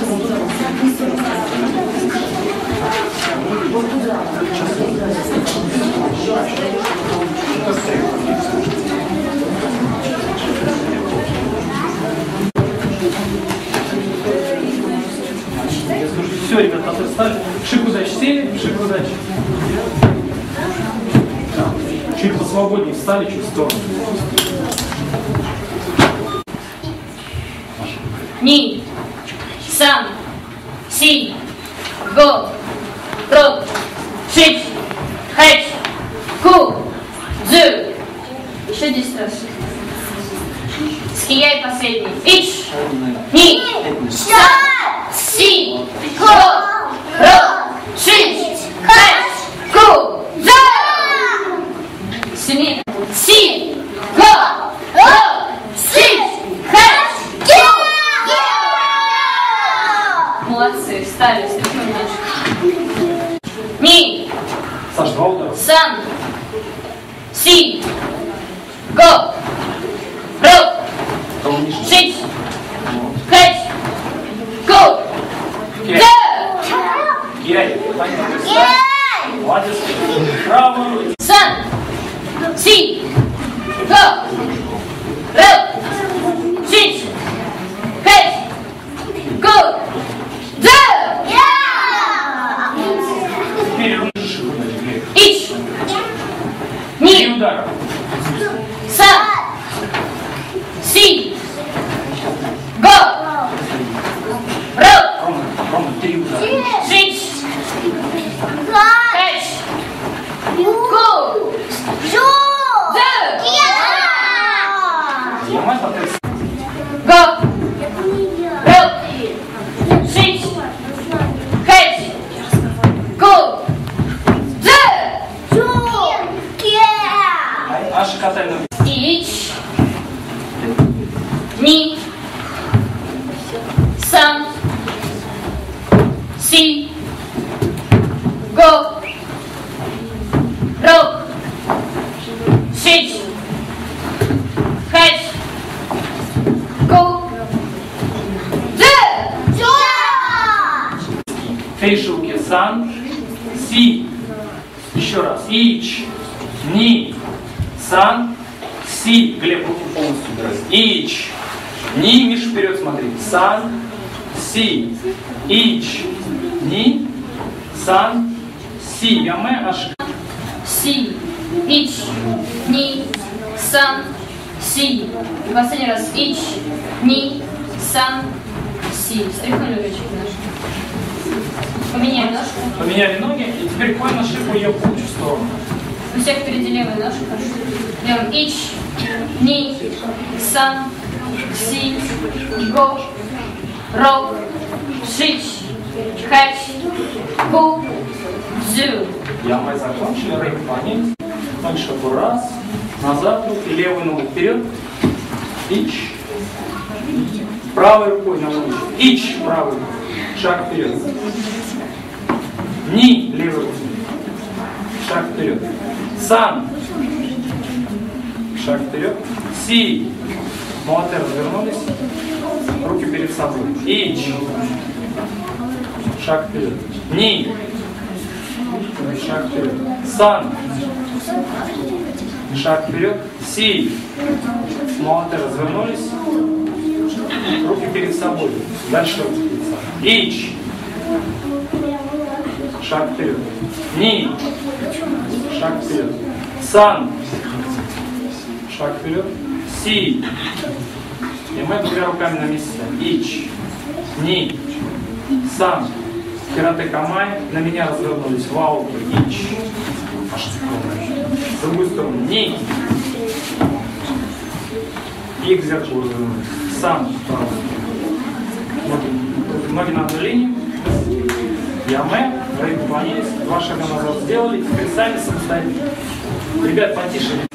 Все, ребят, отстали. Шаг удачи сели, шаг удачи. Чуть посвободнее встали, чуть в сторону. Ни, сан, си, го, ро, шич, хэч, ку, дзю. Еще 10 раз. Скияй последний. Ич, ни, сан, си, го, ро, шич, хэч, ку, дзю. Сильнее. Си, го, ро, шич, хэч, ку. Молодцы, встали, стряхнули ножки. Ни, Саш, два удара. сан, си, го, ро, шич, хэч, ку, дзю. Гей, молодец. Право. Сан, си, го, ро, шич, хэч, ку, дзю. Теперь руки шаг удачи. Ич, Три ни, удара. сан, си, го, ро, Рома, три удара. шич, хэч, ку, дзю. Ломай потом. Го, ро, шич, хэч, ку, дзю. Аша, катай ноги. Ич, ни, сан, си, го, ро, шич, хэч, ку, дзю. Фейшилки. Сан, си. Еще раз. Ич, ни, сан, си. Глеб, руку полностью убирай. Ич, ни, Миш, вперед смотри. Сан, си. Ич, ни, сан, си. Яме, аш. Си, ич, ни, сан, си. И последний раз. Ич, ни, сан, си. Стряхнули ручки наши. Поменяем ножку. Поменяли ноги. И теперь клон на шипу ее в лучшую сторону. У всех впереди левая ножка. Делаем ич, ни, сан, си, го, ро, шич, хэч, ку, дзю. Ямы закончили, рейк поклонились. Дальше шагу раз, назад руки, левую ногу вперед. Ич. Правой рукой на луч. Ич, правой. Шаг вперед. Ни, левой рукой. Шаг вперед. Сан. Шаг вперед. Си. Молодцы, развернулись. Руки перед собой. Ич. Шаг вперед. Ни. Шаг вперед. Сан. Шаг вперед. Си. Молодцы, развернулись. Руки перед собой. Дальше руки перед собой. Ич. Шаг вперед. Ни. Шаг вперед. Сан. Шаг вперед. Си. И мы двумя руками на месте. Ич. Ни. Сан. Карате Камай. На меня развернулись. Вау. Ич. С другой стороны. Ни. И к зеркалу развернулись. Сан. Ноги на одну линию. Яме. Рейк уклонились. 2 шага назад сделали. Теперь сами самостоятельно. Ребят, потише.